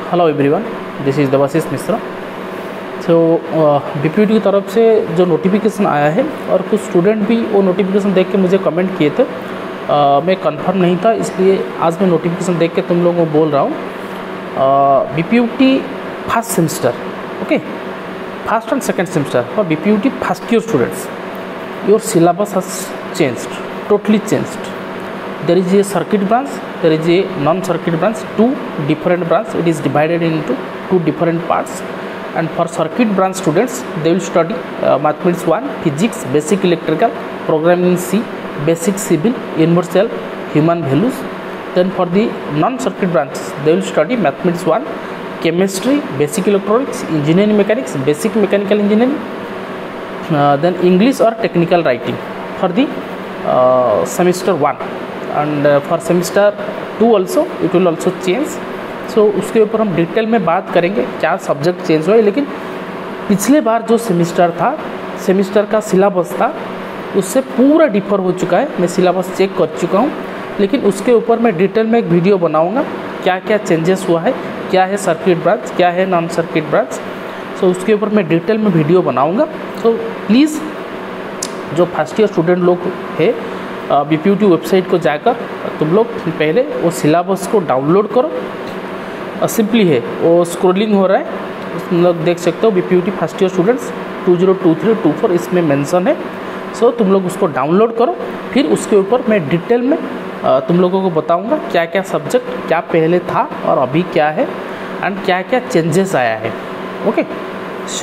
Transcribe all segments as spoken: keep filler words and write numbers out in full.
Hello everyone, this is Debashish Mishra. तो BPUT की तरफ से जो नोटिफिकेशन आया है और कुछ स्टूडेंट भी वो नोटिफिकेशन देख के मुझे कमेंट किए थे, uh, मैं कंफर्म नहीं था, इसलिए आज मैं नोटिफिकेशन देख के तुम लोगों को बोल रहा हूँ। BPUT first semester, okay, first and second semester for BPUT first year students, your syllabus has changed, totally changed. There is a circuit branch, there is a non-circuit branch, two different branch. It is divided into two different parts. And for circuit branch students, they will study uh, mathematics one, physics, basic electrical, programming C, basic civil, universal human values. Then for the non-circuit branches, they will study mathematics one, chemistry, basic electronics, engineering mechanics, basic mechanical engineering. Uh, then English or technical writing for the uh, semester one, and uh, for semester two also it will also change. So उसके ऊपर हम detail में बात करेंगे क्या subject change हुआ है। लेकिन पिछले बार जो सेमिस्टर था, सेमिस्टर का सिलेबस था, उससे पूरा डिफर हो चुका है। मैं सिलेबस चेक कर चुका हूँ, लेकिन उसके ऊपर मैं डिटेल में एक वीडियो बनाऊँगा क्या क्या चेंजेस हुआ है, क्या है सर्किट ब्रांच, क्या है non circuit branch. So so, उसके ऊपर मैं डिटेल में वीडियो बनाऊंगा। सो प्लीज़ जो फर्स्ट ईयर स्टूडेंट लोग है, बीपीयूटी वेबसाइट को जाकर तुम लोग पहले वो सिलेबस को डाउनलोड करो। सिंपली है, वो स्क्रॉलिंग हो रहा है, तुम लोग देख सकते हो BPUT first year students two zero two three two four इसमें मेंशन है। सो so, तुम लोग उसको डाउनलोड करो, फिर उसके ऊपर मैं डिटेल में तुम लोगों को बताऊँगा क्या क्या सब्जेक्ट क्या पहले था और अभी क्या है, एंड क्या क्या चेंजेस आया है। ओके, सो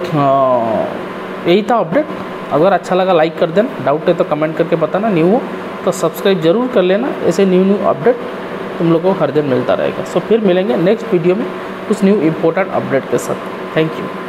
यही था अपडेट। अगर अच्छा लगा लाइक कर देना, डाउट है तो कमेंट करके बताना, न्यू हो तो सब्सक्राइब जरूर कर लेना। ऐसे न्यू न्यू अपडेट तुम लोगों को हर दिन मिलता रहेगा। सो फिर मिलेंगे नेक्स्ट वीडियो में कुछ न्यू इम्पोर्टेंट अपडेट के साथ। Thank you.